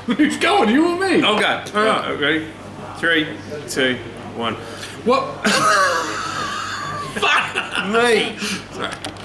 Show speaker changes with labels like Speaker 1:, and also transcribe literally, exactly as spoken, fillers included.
Speaker 1: Who's going? You or me?
Speaker 2: I'll go. All right, ready? Three, two, one.
Speaker 1: What?
Speaker 2: Fuck me! Sorry.